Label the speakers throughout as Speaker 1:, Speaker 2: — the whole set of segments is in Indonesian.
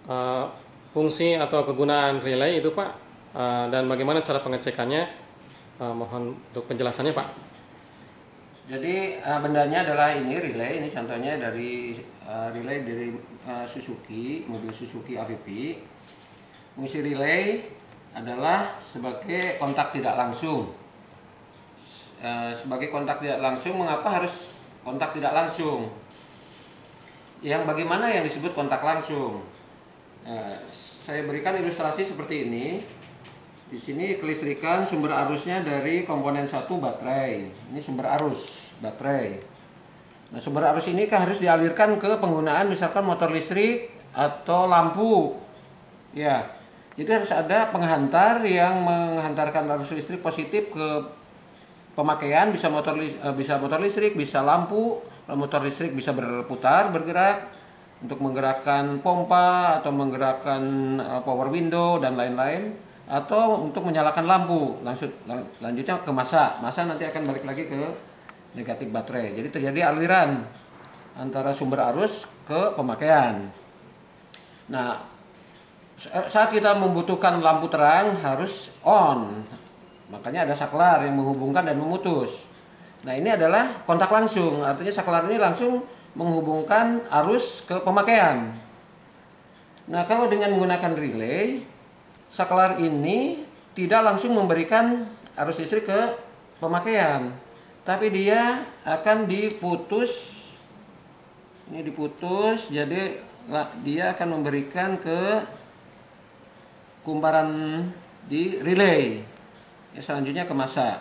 Speaker 1: eh, fungsi atau kegunaan relay itu Pak, dan bagaimana cara pengecekannya? Mohon untuk penjelasannya Pak.
Speaker 2: Jadi bendanya adalah ini relay, ini contohnya dari relay dari Suzuki, mobil Suzuki AVP. Fungsi relay adalah sebagai kontak tidak langsung. Sebagai kontak tidak langsung, mengapa harus kontak tidak langsung? Yang bagaimana yang disebut kontak langsung? Saya berikan ilustrasi seperti ini. Di sini kelistrikan sumber arusnya dari komponen 1 baterai. Ini sumber arus baterai. Nah, sumber arus ini kan harus dialirkan ke penggunaan misalkan motor listrik atau lampu. Ya. Jadi harus ada penghantar yang menghantarkan arus listrik positif ke pemakaian, bisa motor listrik, bisa lampu. Motor listrik bisa berputar, bergerak untuk menggerakkan pompa atau menggerakkan power window dan lain-lain, atau untuk menyalakan lampu. Lanjutnya ke massa nanti akan balik lagi ke negatif baterai. Jadi terjadi aliran antara sumber arus ke pemakaian. Nah, saat kita membutuhkan lampu terang harus on, makanya ada saklar yang menghubungkan dan memutus. Nah, ini adalah kontak langsung, artinya saklar ini langsung menghubungkan arus ke pemakaian. Nah, kalau dengan menggunakan relay, saklar ini tidak langsung memberikan arus listrik ke pemakaian, tapi dia akan diputus. Ini diputus, jadi dia akan memberikan ke kumparan di relay. Selanjutnya ke massa.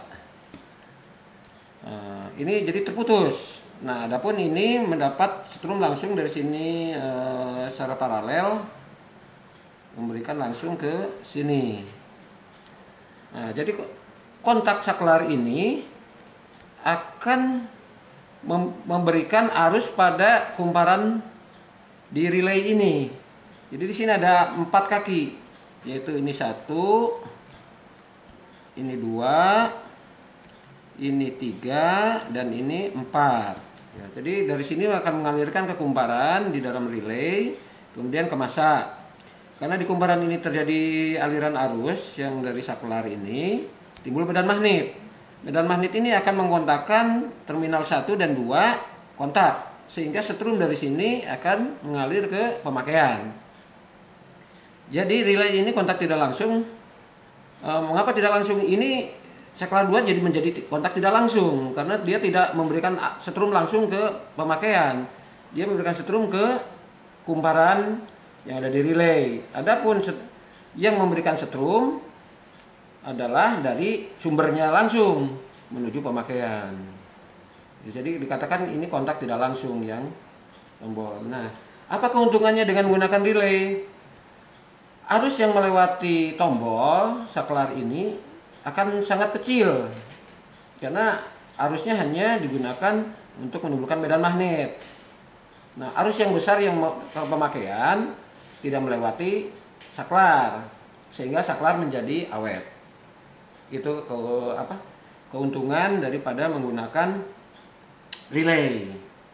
Speaker 2: Ini jadi terputus. Nah, adapun ini mendapat strum langsung dari sini secara paralel, memberikan langsung ke sini. Nah, jadi kontak saklar ini akan memberikan arus pada kumparan di relay ini. Jadi di sini ada 4 kaki, yaitu ini 1, ini 2, ini 3, dan ini 4. Ya, jadi dari sini akan mengalirkan ke kumparan di dalam relay, kemudian ke massa. Karena di kumparan ini terjadi aliran arus yang dari saklar ini, timbul medan magnet. Medan magnet ini akan mengkontakkan terminal 1 dan 2 kontak, sehingga setrum dari sini akan mengalir ke pemakaian. Jadi relay ini kontak tidak langsung. Mengapa tidak langsung? Ini saklar 2 jadi menjadi kontak tidak langsung, karena dia tidak memberikan setrum langsung ke pemakaian. Dia memberikan setrum ke kumparan yang ada di relay. Adapun yang memberikan setrum adalah dari sumbernya langsung menuju pemakaian. Jadi dikatakan ini kontak tidak langsung yang tombol. Nah, apa keuntungannya dengan menggunakan relay? Arus yang melewati tombol saklar ini akan sangat kecil, karena arusnya hanya digunakan untuk menimbulkan medan magnet. Nah, arus yang besar yang ke pemakaian tidak melewati saklar, sehingga saklar menjadi awet. Itu keuntungan daripada menggunakan relay.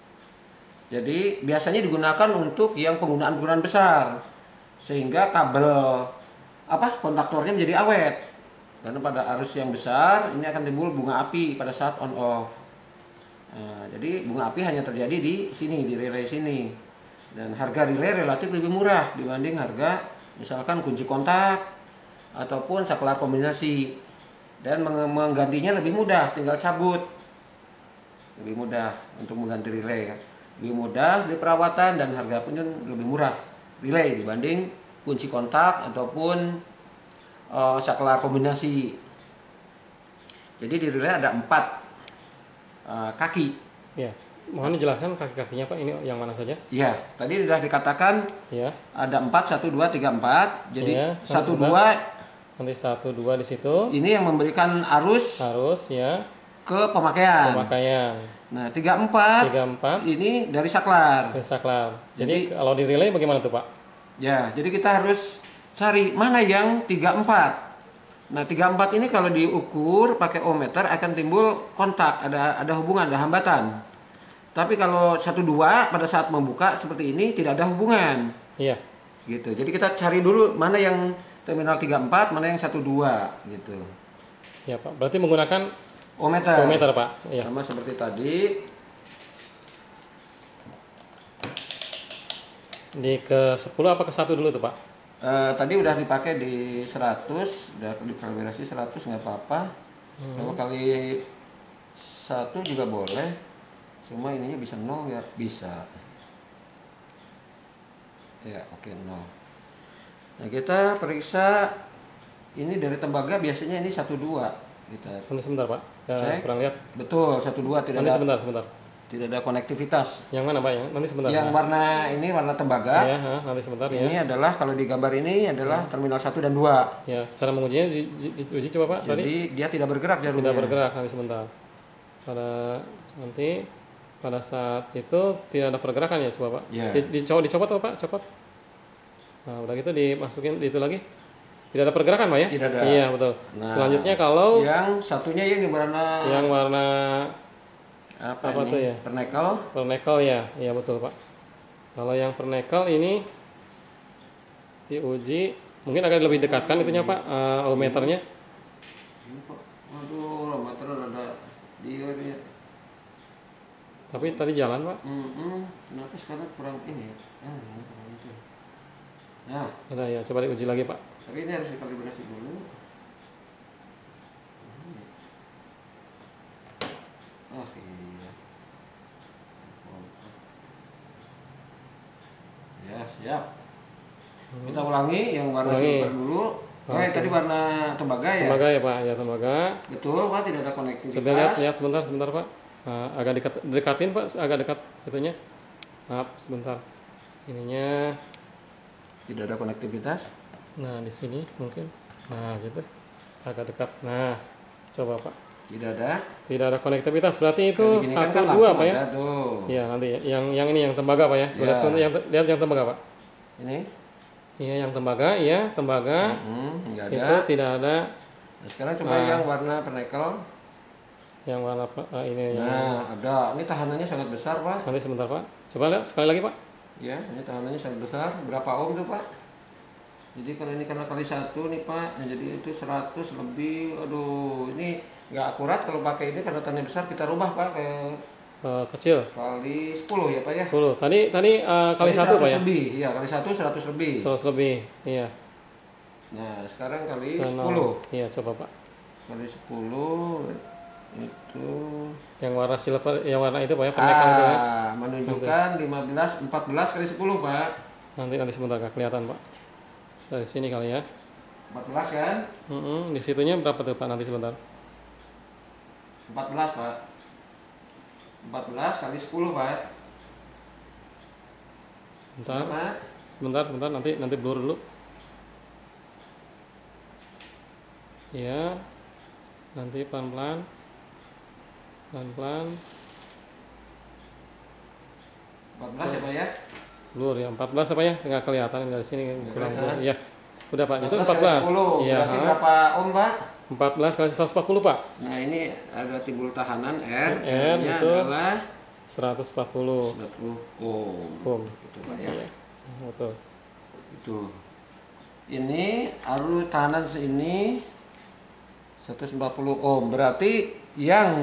Speaker 2: Jadi biasanya digunakan untuk yang penggunaan besar, sehingga kabel kontaktornya menjadi awet. Karena pada arus yang besar ini akan timbul bunga api pada saat on off. Nah, jadi bunga api hanya terjadi di sini, di relay sini. Dan harga relay relatif lebih murah dibanding harga misalkan kunci kontak ataupun saklar kombinasi. Dan menggantinya lebih mudah, tinggal cabut. Lebih mudah untuk mengganti relay. Lebih mudah di perawatan dan harga pun lebih murah relay dibanding kunci kontak ataupun saklar kombinasi. Jadi di relay ada 4 kaki.
Speaker 1: Ya. Mohon dijelaskan kaki-kakinya Pak, ini yang mana saja?
Speaker 2: Ya, tadi sudah dikatakan ya. Ada 4, 1, 2, 3, 4. Jadi ya, 1, 2.
Speaker 1: Nanti 1, 2 di situ.
Speaker 2: Ini yang memberikan arus
Speaker 1: ya
Speaker 2: ke pemakaian. Nah, 3, 4. Ini dari saklar.
Speaker 1: Jadi kalau di relay bagaimana tuh Pak?
Speaker 2: Ya, jadi kita harus cari mana yang 3, 4. Nah, 3, 4 ini kalau diukur pakai ohmmeter akan timbul kontak, ada hubungan, ada hambatan. Tapi kalau 1, 2 pada saat membuka seperti ini tidak ada hubungan.
Speaker 1: Iya.
Speaker 2: Gitu. Jadi kita cari dulu mana yang terminal 34, mana yang 12 gitu.
Speaker 1: Ya Pak. Berarti menggunakan
Speaker 2: Ohmmeter.
Speaker 1: ohmmeter Pak. Iya.
Speaker 2: Sama seperti tadi.
Speaker 1: Di ke 10 apa ke 1 dulu tuh Pak?
Speaker 2: Tadi udah dipakai di 100, udah dikalibrasi 100 nggak apa-apa. Kalau kali 1 juga boleh. Cuma ininya bisa 0 ya? Bisa. Ya, oke 0. Nah, kita periksa ini dari tembaga biasanya ini 12 kita.
Speaker 1: Nanti sebentar Pak. Ya, kurang lihat.
Speaker 2: Betul, 12 tidak
Speaker 1: Nanti
Speaker 2: ada
Speaker 1: sebentar.
Speaker 2: tidak ada konektivitas.
Speaker 1: Yang mana Pak? Nanti sebentar.
Speaker 2: Yang warna ini warna tembaga.
Speaker 1: Iya, nanti sebentar ya.
Speaker 2: Ini adalah kalau di gambar ini adalah terminal 1 dan 2.
Speaker 1: Ya, cara mengujinya diuji coba Pak tadi.
Speaker 2: Jadi dia tidak bergerak jarumnya.
Speaker 1: Tidak bergerak nanti sebentar. Nanti pada saat itu tidak ada pergerakan ya coba Pak.
Speaker 2: Ya.
Speaker 1: Dicopot Pak, copot. Nah, udah gitu dimasukin di itu lagi. Tidak ada pergerakan Pak ya?
Speaker 2: Tidak ada.
Speaker 1: Iya, betul.
Speaker 2: Nah,
Speaker 1: selanjutnya kalau
Speaker 2: yang satunya yang
Speaker 1: warna
Speaker 2: apa
Speaker 1: tuh ya?
Speaker 2: Pernekel.
Speaker 1: Pernekel ya. Iya betul Pak. Kalau yang pernekel ini diuji mungkin agak lebih dekatkan itunya Pak, ohmmeternya.
Speaker 2: Waduh, ohmmeter ada dia.
Speaker 1: Tapi tadi jalan Pak.
Speaker 2: Kenapa sekarang kurang ini? Kurang itu. Nah,
Speaker 1: Ada ya, coba diuji lagi Pak.
Speaker 2: tapi ini harus dikalibrasi dulu. Oh iya. Ya, siap. Kita ulangi yang warna silver dulu. Tadi warna tembaga ya?
Speaker 1: Tembaga ya Pak, ya tembaga.
Speaker 2: Betul, Pak, tidak ada konektivitas.
Speaker 1: Coba lihat sebentar Pak. Agak dekatin Pak, agak dekat itunya. Maaf, sebentar. Ininya
Speaker 2: Tidak ada konektivitas.
Speaker 1: nah di sini mungkin. Nah, gitu. Agak dekat. Nah, coba Pak.
Speaker 2: Tidak ada.
Speaker 1: Tidak ada konektivitas, berarti itu
Speaker 2: Kan
Speaker 1: 1 2 Pak ya?
Speaker 2: ada tuh.
Speaker 1: Iya, nanti yang ini yang tembaga Pak ya. Coba
Speaker 2: Ya.
Speaker 1: lihat yang tembaga Pak.
Speaker 2: Ini?
Speaker 1: Iya, yang tembaga, iya, tembaga.
Speaker 2: Enggak ada.
Speaker 1: Itu tidak ada.
Speaker 2: Nah, sekarang coba yang warna pernekel.
Speaker 1: Yang warna ini yang
Speaker 2: Nah, ada. Ini tahanannya sangat besar, Pak.
Speaker 1: nanti sebentar Pak. Coba lihat sekali lagi Pak.
Speaker 2: Ya, ini tahanannya sangat besar. Berapa ohm tuh, Pak? Jadi kalau ini karena kali 1 nih, Pak. Nah, jadi itu 100 lebih. Aduh, ini nggak akurat kalau pakai ini karena tahanannya besar. Kita rubah, Pak, ke
Speaker 1: Kecil.
Speaker 2: kali 10 ya, Pak ya.
Speaker 1: 10. Tadi kali 1 Pak ya?
Speaker 2: Lebih. Iya, kali 1 100 lebih.
Speaker 1: 100 lebih. Iya.
Speaker 2: Nah, sekarang kali 10.
Speaker 1: Iya, coba Pak.
Speaker 2: Kali 10 itu
Speaker 1: Yang warna silver, yang warna itu Pak ya, pernekel itu ya.
Speaker 2: menunjukkan 14 kali 10, Pak.
Speaker 1: Nanti sebentar nggak kelihatan Pak. Dari sini kali ya.
Speaker 2: 14 kan?
Speaker 1: Di situnya berapa tuh Pak nanti sebentar?
Speaker 2: 14, Pak. 14 kali 10, Pak.
Speaker 1: Sebentar.
Speaker 2: Pak.
Speaker 1: Sebentar nanti blur dulu. Ya. Nanti pelan-pelan.
Speaker 2: 14 ya, Pak ya?
Speaker 1: Blur ya, 14 apa ya? Nggak kelihatan dari sini kurang blur.
Speaker 2: kelihatan.
Speaker 1: Iya. Udah Pak, itu
Speaker 2: 14 kali
Speaker 1: 14.
Speaker 2: 10.
Speaker 1: Iya,
Speaker 2: Berarti berapa ohm, Pak?
Speaker 1: 14 kali 140 Pak.
Speaker 2: Nah, ini ada timbul tahanan R.
Speaker 1: R
Speaker 2: R-nya
Speaker 1: itu
Speaker 2: adalah
Speaker 1: 140
Speaker 2: 140 ohm.
Speaker 1: ohm.
Speaker 2: Gitu, Pak ya.
Speaker 1: Iya. Betul.
Speaker 2: Itu. Ini arus tahanan ini 140 ohm. Berarti yang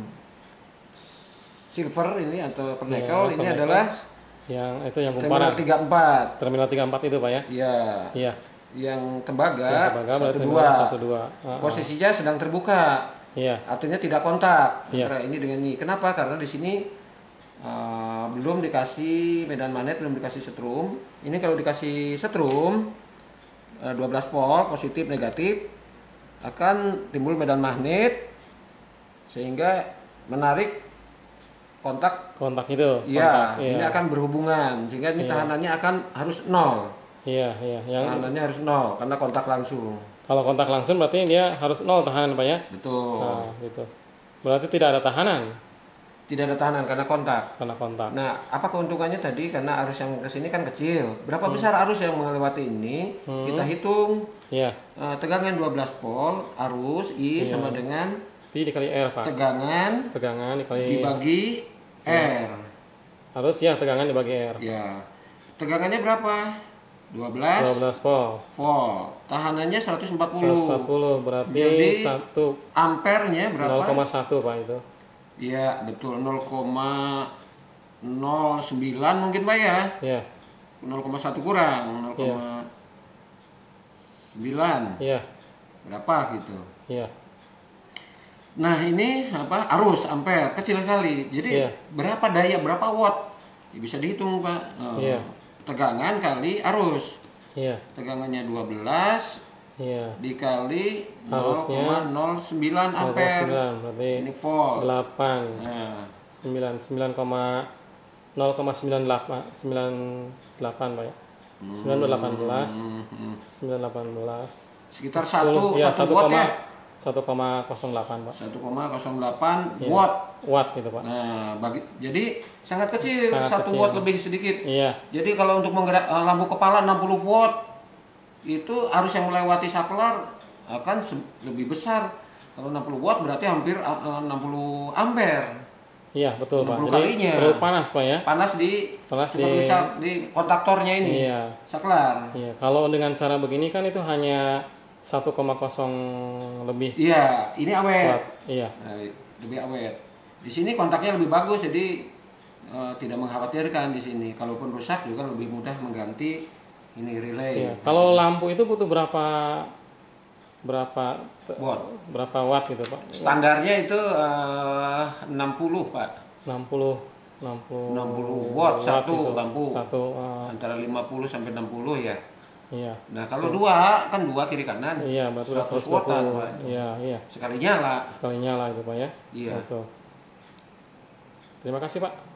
Speaker 2: silver ini atau pernekel ini adalah
Speaker 1: yang itu yang kumparan.
Speaker 2: Terminal 34.
Speaker 1: Terminal 34 itu Pak ya?
Speaker 2: Iya.
Speaker 1: Iya.
Speaker 2: Yang tembaga,
Speaker 1: berarti
Speaker 2: 12.
Speaker 1: 12.
Speaker 2: Posisinya sedang terbuka.
Speaker 1: Iya.
Speaker 2: Artinya tidak kontak
Speaker 1: Iya.
Speaker 2: antara ini dengan ini. Kenapa? Karena di sini belum dikasih medan magnet, belum dikasih setrum. Ini kalau dikasih setrum 12 volt positif negatif akan timbul medan magnet sehingga menarik kontak.
Speaker 1: Itu.
Speaker 2: Iya,
Speaker 1: Iya.
Speaker 2: ini akan berhubungan sehingga ini tahanannya akan harus 0.
Speaker 1: Iya. Yang
Speaker 2: Tahanannya harus 0 karena kontak langsung.
Speaker 1: kalau kontak langsung berarti dia harus 0 tahanan Pak ya?
Speaker 2: Betul.
Speaker 1: Nah, gitu. Berarti tidak ada tahanan
Speaker 2: Tidak ada tahanan karena kontak.
Speaker 1: karena kontak.
Speaker 2: Nah, apa keuntungannya tadi? Karena arus yang ke sini kan kecil. Berapa besar arus yang melewati ini? Kita hitung.
Speaker 1: Iya.
Speaker 2: Tegangan 12 volt, arus I sama dengan
Speaker 1: Pi dikali R Pak. Tegangan dikali
Speaker 2: dibagi R.
Speaker 1: harus ya tegangan dibagi R.
Speaker 2: Ya. Tegangannya berapa? 12
Speaker 1: volt.
Speaker 2: Tahanannya 140.
Speaker 1: 140 berarti
Speaker 2: Jadi
Speaker 1: 1
Speaker 2: ampernya berapa?
Speaker 1: 0,1 Pak itu.
Speaker 2: Iya, betul 0,09 mungkin Pak ya.
Speaker 1: Iya.
Speaker 2: 0,1 kurang 0,9.
Speaker 1: Iya.
Speaker 2: Berapa gitu.
Speaker 1: Iya.
Speaker 2: Nah, ini apa? Arus ampere kecil sekali. Jadi
Speaker 1: Iya.
Speaker 2: berapa daya, berapa watt? Ya, bisa dihitung, Pak.
Speaker 1: Iya.
Speaker 2: Tegangan kali arus.
Speaker 1: Iya.
Speaker 2: Tegangannya 12
Speaker 1: Iya.
Speaker 2: dikali
Speaker 1: Arusnya
Speaker 2: 0,09 ampere.
Speaker 1: 0,9 berarti
Speaker 2: Ini volt.
Speaker 1: 8
Speaker 2: Nah,
Speaker 1: 9,98 Pak ya. 918 918
Speaker 2: sekitar
Speaker 1: 10,
Speaker 2: 1
Speaker 1: ya,
Speaker 2: 1 watt ya.
Speaker 1: 1,08 Pak.
Speaker 2: 1,08
Speaker 1: Iya.
Speaker 2: watt.
Speaker 1: Watt itu Pak.
Speaker 2: Nah, jadi sangat kecil,
Speaker 1: Sangat
Speaker 2: 1
Speaker 1: kecil.
Speaker 2: watt lebih sedikit.
Speaker 1: Iya.
Speaker 2: Jadi kalau untuk menggerak lampu kepala 60 watt itu arus yang melewati saklar akan lebih besar. Kalau 60 watt berarti hampir 60 ampere.
Speaker 1: Iya, betul Pak.
Speaker 2: 60
Speaker 1: Jadi
Speaker 2: kalinya.
Speaker 1: terlalu panas Pak ya.
Speaker 2: Panas di di kontaktornya ini.
Speaker 1: Iya.
Speaker 2: Saklar.
Speaker 1: Iya, kalau dengan cara begini kan itu hanya 1,0 lebih
Speaker 2: Iya, ini awet.
Speaker 1: watt. Iya.
Speaker 2: Nah, lebih awet. Di sini kontaknya lebih bagus, jadi tidak mengkhawatirkan di sini. Kalaupun rusak juga lebih mudah mengganti ini relay.
Speaker 1: Iya. Kalau lampu itu butuh berapa
Speaker 2: Watt.
Speaker 1: berapa watt gitu Pak?
Speaker 2: Standarnya itu 60 Pak.
Speaker 1: 60
Speaker 2: watt satu
Speaker 1: itu.
Speaker 2: lampu.
Speaker 1: Satu
Speaker 2: Antara 50 sampai 60 ya.
Speaker 1: iya.
Speaker 2: Nah kalau dua kan dua kiri kanan.
Speaker 1: Iya, berarti
Speaker 2: 100 wattan,
Speaker 1: 120.
Speaker 2: Pak.
Speaker 1: Iya, iya.
Speaker 2: Sekali nyala.
Speaker 1: Sekali nyala itu Pak ya.
Speaker 2: Iya.
Speaker 1: Betul. Terima kasih Pak.